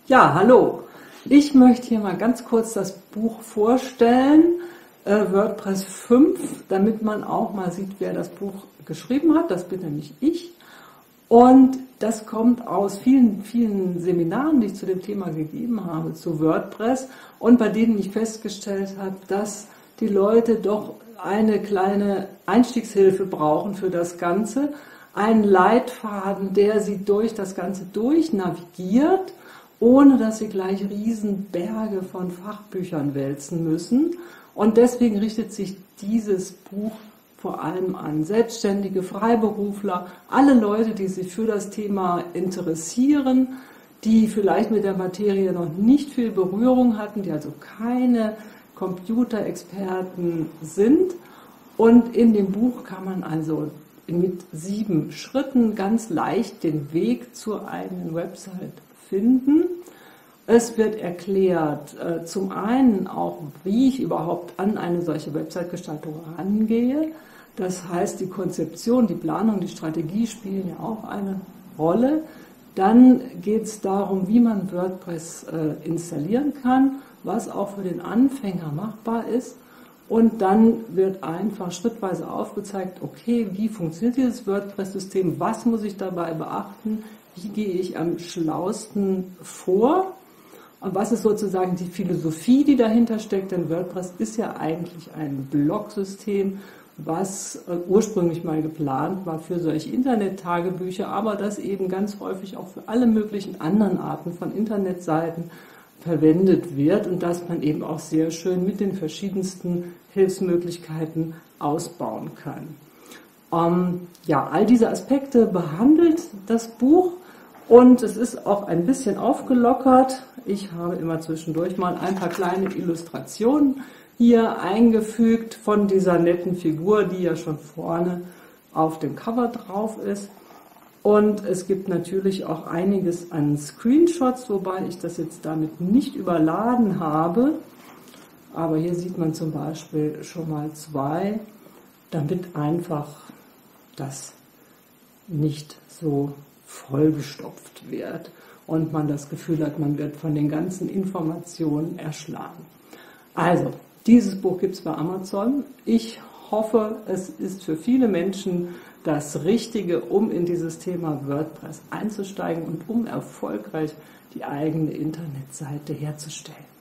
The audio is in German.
Ja, hallo. Ich möchte hier mal ganz kurz das Buch vorstellen, WordPress 5, damit man auch mal sieht, wer das Buch geschrieben hat. Das bin nämlich ich. Und das kommt aus vielen, vielen Seminaren, die ich zu dem Thema gegeben habe, zu WordPress und bei denen ich festgestellt habe, dass die Leute doch eine kleine Einstiegshilfe brauchen für das Ganze. Einen Leitfaden, der sie durch das Ganze durchnavigiert, ohne dass sie gleich Riesenberge von Fachbüchern wälzen müssen. Und deswegen richtet sich dieses Buch vor allem an Selbstständige, Freiberufler, alle Leute, die sich für das Thema interessieren, die vielleicht mit der Materie noch nicht viel Berührung hatten, die also keine Computerexperten sind. Und in dem Buch kann man also mit 7 Schritten ganz leicht den Weg zur eigenen Website finden. Es wird erklärt, zum einen auch, wie ich überhaupt an eine solche Website-Gestaltung rangehe. Das heißt, die Konzeption, die Planung, die Strategie spielen ja auch eine Rolle. Dann geht es darum, wie man WordPress installieren kann, was auch für den Anfänger machbar ist. Und dann wird einfach schrittweise aufgezeigt, okay, wie funktioniert dieses WordPress-System, was muss ich dabei beachten, wie gehe ich am schlausten vor und was ist sozusagen die Philosophie, die dahinter steckt, denn WordPress ist ja eigentlich ein Blog-System, was ursprünglich mal geplant war für solche Internet-Tagebücher, aber das eben ganz häufig auch für alle möglichen anderen Arten von Internetseiten verwendet wird und dass man eben auch sehr schön mit den verschiedensten Hilfsmöglichkeiten ausbauen kann. Ja, all diese Aspekte behandelt das Buch und es ist auch ein bisschen aufgelockert. Ich habe immer zwischendurch mal ein paar kleine Illustrationen hier eingefügt von dieser netten Figur, die ja schon vorne auf dem Cover drauf ist. Und es gibt natürlich auch einiges an Screenshots, wobei ich das jetzt damit nicht überladen habe. Aber hier sieht man zum Beispiel schon mal 2, damit einfach das nicht so vollgestopft wird und man das Gefühl hat, man wird von den ganzen Informationen erschlagen. Also, dieses Buch gibt es bei Amazon. Ich hoffe, es ist für viele Menschen das Richtige, um in dieses Thema WordPress einzusteigen und um erfolgreich die eigene Internetseite herzustellen.